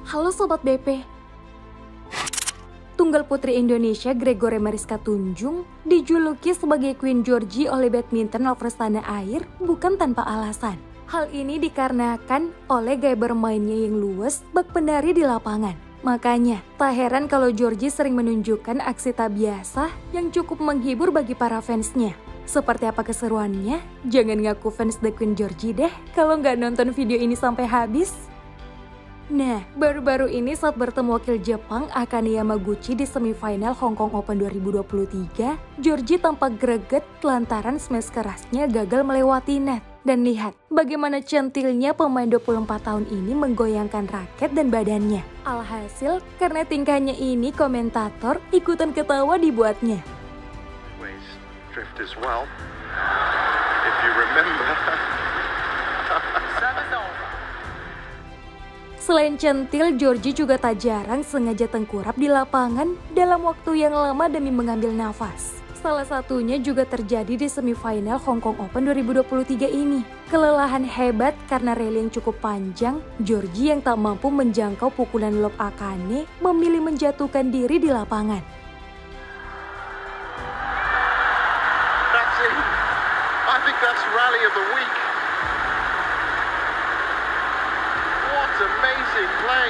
Halo Sobat BP. Tunggal putri Indonesia Gregore Mariska Tunjung dijuluki sebagai Queen Georgie oleh badminton lovers tanah air bukan tanpa alasan. Hal ini dikarenakan oleh gaya bermainnya yang luwes bak penari di lapangan. Makanya, tak heran kalau Georgie sering menunjukkan aksi tak biasa yang cukup menghibur bagi para fansnya. Seperti apa keseruannya? Jangan ngaku fans The Queen Georgie deh kalau nggak nonton video ini sampai habis. Nah, baru-baru ini saat bertemu wakil Jepang Akane Yamaguchi di semifinal Hong Kong Open 2023, Georgie tampak greget lantaran smash kerasnya gagal melewati net. Dan lihat bagaimana centilnya pemain 24 tahun ini menggoyangkan raket dan badannya. Alhasil, karena tingkahnya ini komentator ikutan ketawa dibuatnya. Drift as well. If you remember. Selain centil, Georgie juga tak jarang sengaja tengkurap di lapangan dalam waktu yang lama demi mengambil nafas. Salah satunya juga terjadi di semifinal Hong Kong Open 2023 ini. Kelelahan hebat karena rally yang cukup panjang, Georgie yang tak mampu menjangkau pukulan lob Akane memilih menjatuhkan diri di lapangan. I think that's rally of the week. What amazing play.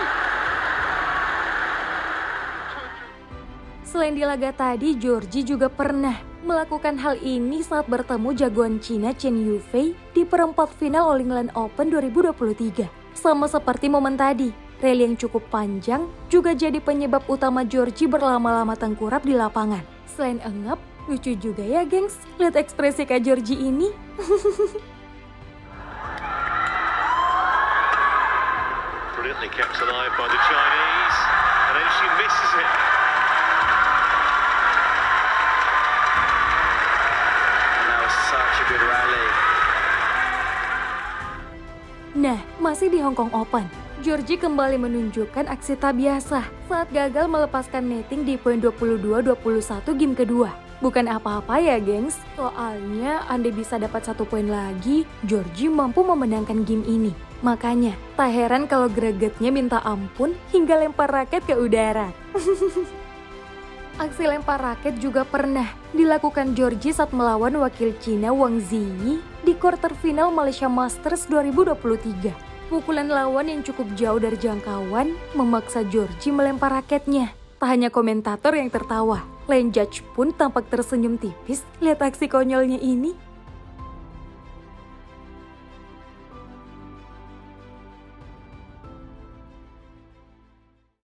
Selain di laga tadi, Georgie juga pernah melakukan hal ini saat bertemu jagoan Cina Chen Yufei di perempat final All England Open 2023. Sama seperti momen tadi, rally yang cukup panjang juga jadi penyebab utama Georgie berlama-lama tengkurap di lapangan. Selain engap, lucu juga ya gengs, lihat ekspresi Kak Georgie ini. Brilliantly kept alive by the Chinese, and then she misses it. And that was such a good rally. Nah, masih di Hong Kong Open, Georgie kembali menunjukkan aksi tak biasa saat gagal melepaskan netting di poin 22-21 game kedua. Bukan apa-apa ya gengs, soalnya andai bisa dapat 1 poin lagi, Georgie mampu memenangkan game ini. Makanya, tak heran kalau gregetnya minta ampun hingga lempar raket ke udara. Aksi lempar raket juga pernah dilakukan Georgie saat melawan wakil Cina Wang Ziyi di quarter final Malaysia Masters 2023. Pukulan lawan yang cukup jauh dari jangkauan memaksa Georgie melempar raketnya. Tak hanya komentator yang tertawa, lain judge pun tampak tersenyum tipis lihat aksi konyolnya ini.